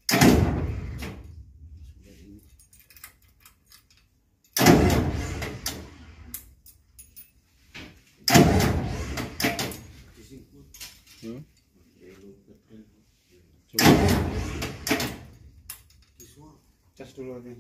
Cas dulu ini.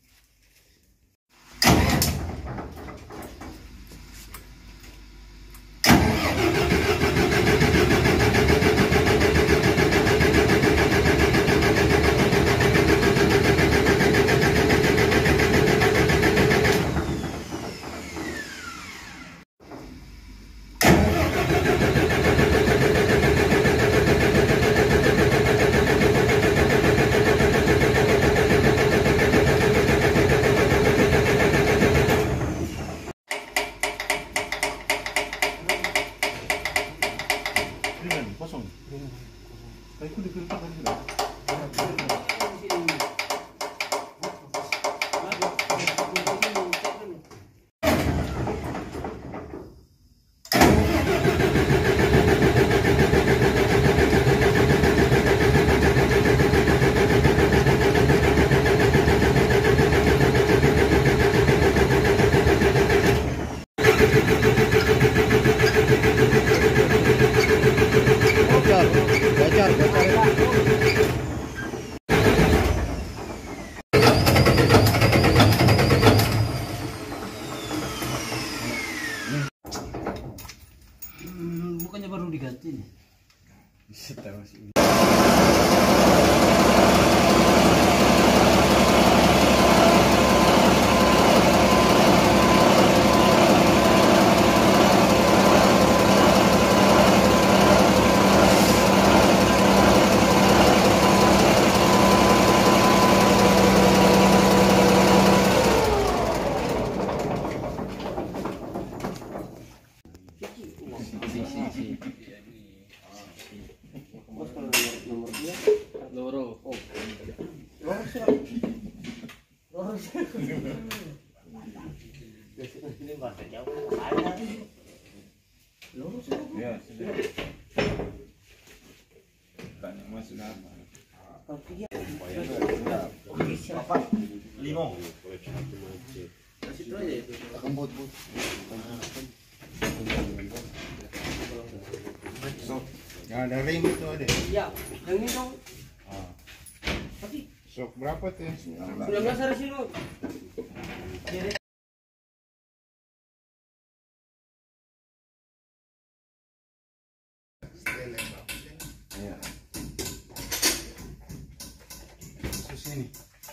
Kosong. Kayak itu digertak kan sudah. Bocor. Bukannya baru diganti nih? Tahu sih. Loro. Oh. Ini bahasa Jawa ada. Loro sih. Ya, sudah. Tanya Mas nama. Apa? Limo. Situ aja itu. Kembut. So, ya ada ring itu ada. Iya, yang ini dong. Tapi Sok berapa tuh? 19 hari sih lo. Ya. Khusus ini.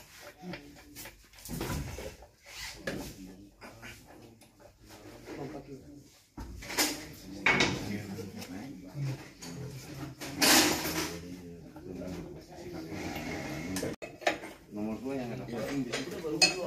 Nomor 2 yang ada penting di situ.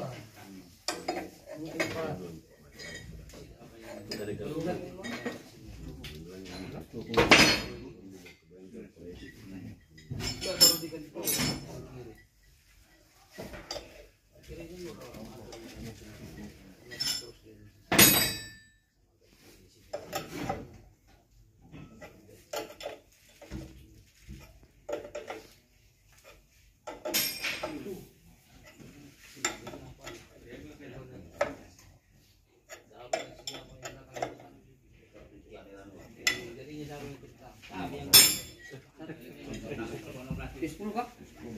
Kak.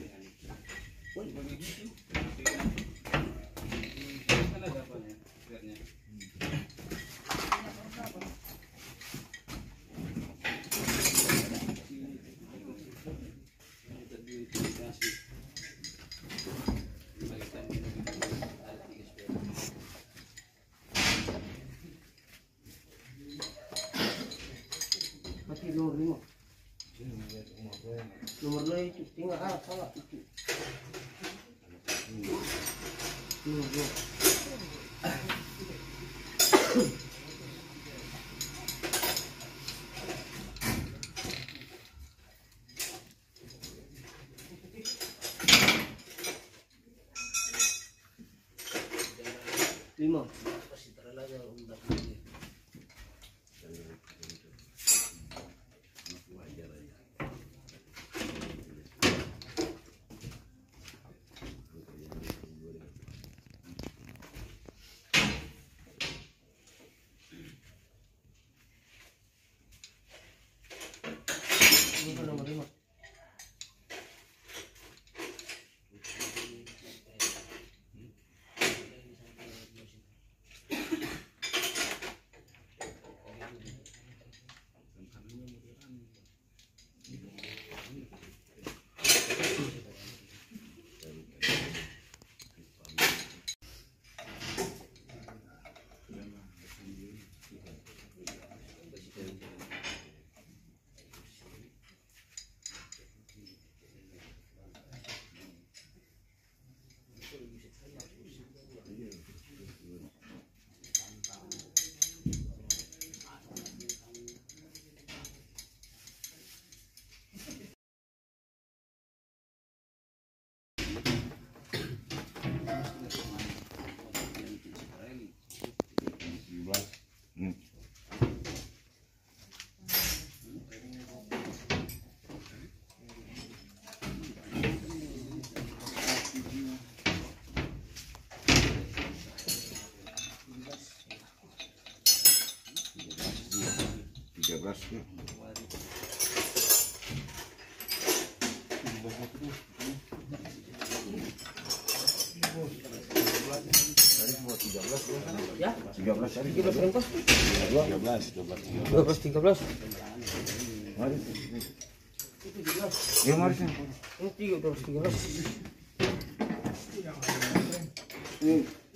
Mati nomor 5. Nomor 2 itu tinggal salah itu. Nomor 5. Pasti terlalu udah. Ya, 13 tadi. 13 berapa? 13. Mari. Ya mari. Ini 13. Ini